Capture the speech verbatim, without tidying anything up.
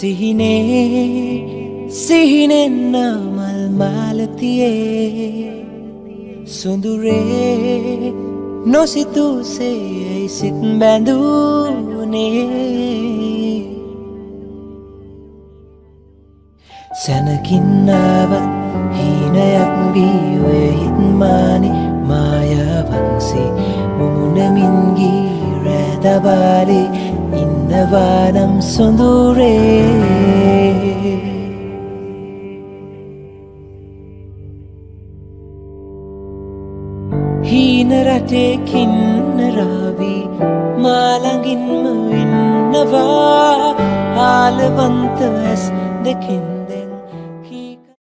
සිහිනේ සිහිනෙන්න මල් මාලතියේ සුඳුරේ නොසිතුසේ සිත් බැඳුනේ සැනකින්නාවත් හීනයක් වී ඔය හිත්මානි මායාවන්සේ මුමුණමින් ගී රැදවාලේ ඉන්නවානම් සොඳුරේ හීන රටේ කින්නරාවී මාළඟින්ම ඉන්නවා ආලවන්ත ඇස් දෙකින්